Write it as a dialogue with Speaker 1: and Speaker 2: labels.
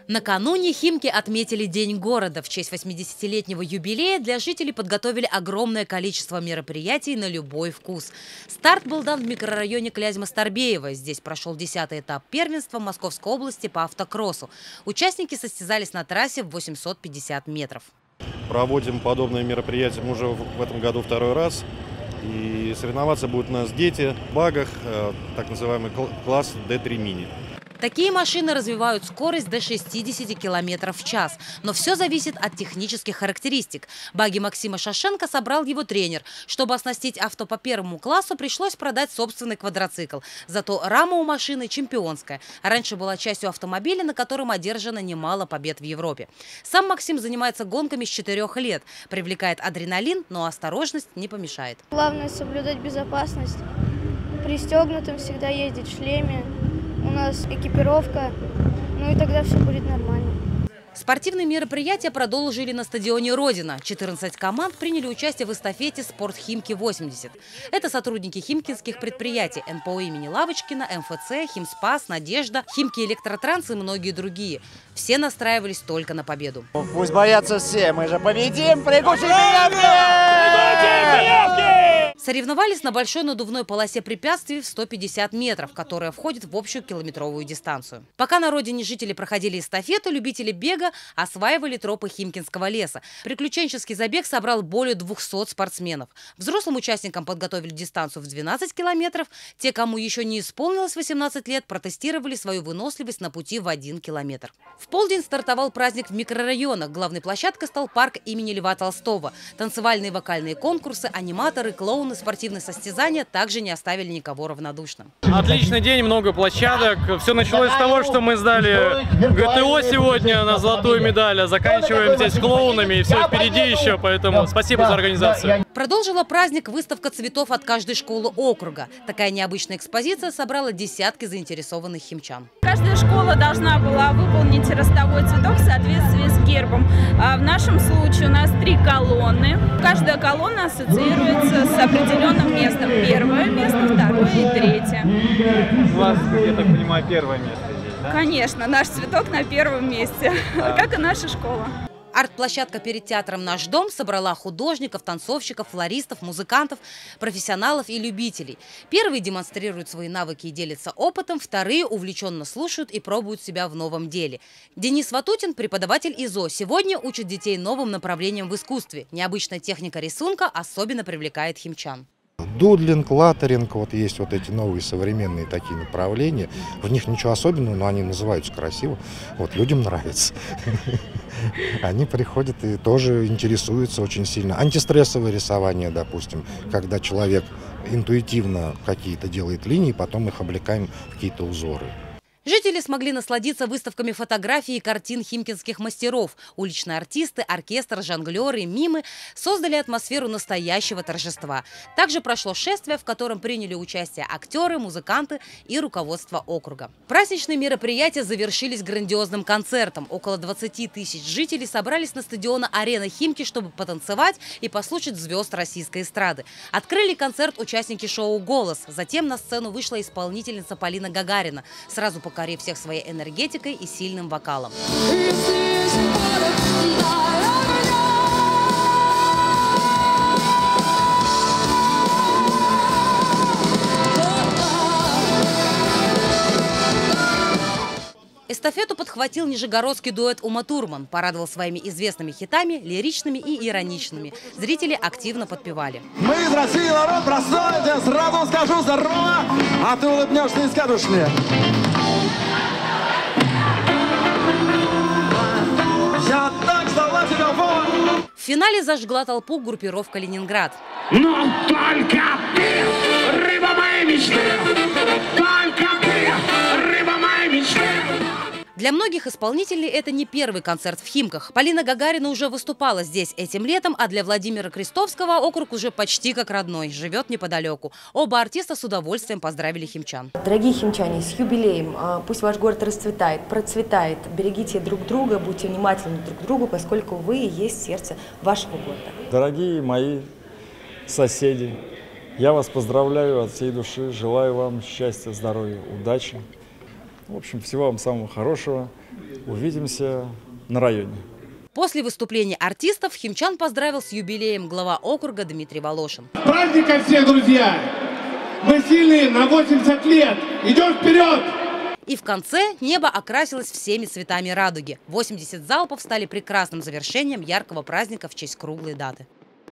Speaker 1: Накануне Химки отметили День города. В честь 80-летнего юбилея для жителей подготовили огромное количество мероприятий на любой вкус. Старт был дан в микрорайоне Клязьма-Старбеево. Здесь прошел 10-й этап первенства Московской области по автокроссу. Участники состязались на трассе в 850 метров.
Speaker 2: Проводим подобные мероприятия уже в этом году второй раз. И соревноваться будут у нас дети в багах, так называемый класс D3 мини.
Speaker 1: Такие машины развивают скорость до 60 км в час. Но все зависит от технических характеристик. Баги Максима Шашенко собрал его тренер. Чтобы оснастить авто по первому классу, пришлось продать собственный квадроцикл. Зато рама у машины чемпионская. Раньше была частью автомобиля, на котором одержано немало побед в Европе. Сам Максим занимается гонками с 4 лет. Привлекает адреналин, но осторожность не помешает.
Speaker 3: Главное соблюдать безопасность. Пристегнутым всегда ездить в шлеме. У нас экипировка, ну и тогда все будет нормально.
Speaker 1: Спортивные мероприятия продолжили на стадионе «Родина». 14 команд приняли участие в эстафете «Спорт Химки-80». Это сотрудники химкинских предприятий НПО имени Лавочкина, МФЦ, Химспас, Надежда, Химки Электротранс и многие другие. Все настраивались только на победу.
Speaker 4: Пусть боятся все, мы же победим! Прикусим
Speaker 1: Соревновались на большой надувной полосе препятствий в 150 метров, которая входит в общую километровую дистанцию. Пока на родине жители проходили эстафету, любители бега осваивали тропы Химкинского леса. Приключенческий забег собрал более 200 спортсменов. Взрослым участникам подготовили дистанцию в 12 километров. Те, кому еще не исполнилось 18 лет, протестировали свою выносливость на пути в 1 километр. В полдень стартовал праздник в микрорайонах. Главной площадкой стал парк имени Льва Толстого. Танцевальные и вокальные конкурсы, аниматоры, клоуны, спортивные состязания также не оставили никого равнодушным.
Speaker 5: Отличный день, много площадок. Все началось с того, что мы сдали ГТО сегодня на золотую медаль, а заканчиваем здесь клоунами, и все впереди еще, поэтому спасибо за организацию.
Speaker 1: Продолжила праздник выставка цветов от каждой школы округа. Такая необычная экспозиция собрала десятки заинтересованных химчан.
Speaker 6: Каждая школа должна была выполнить ростовой цветок в соответствии с гербом. В нашем случае у нас 3 колонны. Каждая колонна ассоциируется с определенным местом. Первое место, второе и третье.
Speaker 5: У вас, я так понимаю, первое место здесь, да?
Speaker 6: Конечно, наш цветок на первом месте, как и наша школа.
Speaker 1: Арт-площадка перед театром «Наш дом» собрала художников, танцовщиков, флористов, музыкантов, профессионалов и любителей. Первые демонстрируют свои навыки и делятся опытом, вторые увлеченно слушают и пробуют себя в новом деле. Денис Ватутин, преподаватель ИЗО, сегодня учит детей новым направлениям в искусстве. Необычная техника рисунка особенно привлекает химчан.
Speaker 7: Дудлинг, латтеринг, вот есть вот эти новые современные такие направления. В них ничего особенного, но они называются красиво. Вот людям нравится. Они приходят и тоже интересуются очень сильно. Антистрессовое рисование, допустим, когда человек интуитивно какие-то делает линии, потом их облекаем в какие-то узоры.
Speaker 1: Жители смогли насладиться выставками фотографий и картин химкинских мастеров. Уличные артисты, оркестр, жонглеры, мимы создали атмосферу настоящего торжества. Также прошло шествие, в котором приняли участие актеры, музыканты и руководство округа. Праздничные мероприятия завершились грандиозным концертом. Около 20 тысяч жителей собрались на стадион «Арена Химки», чтобы потанцевать и послушать звезд российской эстрады. Открыли концерт участники шоу «Голос». Затем на сцену вышла исполнительница Полина Гагарина, сразу покорив всех своей энергетикой и сильным вокалом. Эстафету подхватил нижегородский дуэт «Ума Турман». Порадовал своими известными хитами, лиричными и ироничными. Зрители активно подпевали.
Speaker 4: Мы из России, народ простой, я сразу скажу здорово, а ты улыбнешься и скажешь мне. Я так ждала тебя, Вова.
Speaker 1: В финале зажгла толпу группировка «Ленинград».
Speaker 8: Но только ты, рыба моей мечты, только ты, рыба моей мечты.
Speaker 1: Для многих исполнителей это не первый концерт в Химках. Полина Гагарина уже выступала здесь этим летом, а для Владимира Крестовского округ уже почти как родной, живет неподалеку. Оба артиста с удовольствием поздравили химчан.
Speaker 9: Дорогие химчане, с юбилеем! Пусть ваш город расцветает, процветает. Берегите друг друга, будьте внимательны друг к другу, поскольку вы и есть сердце вашего города.
Speaker 10: Дорогие мои соседи, я вас поздравляю от всей души, желаю вам счастья, здоровья, удачи. В общем, всего вам самого хорошего. Увидимся на районе.
Speaker 1: После выступления артистов химчан поздравил с юбилеем глава округа Дмитрий Волошин.
Speaker 8: С праздником всех, друзья! Мы сильные на 80 лет! Идем вперед!
Speaker 1: И в конце небо окрасилось всеми цветами радуги. 80 залпов стали прекрасным завершением яркого праздника в честь круглой даты.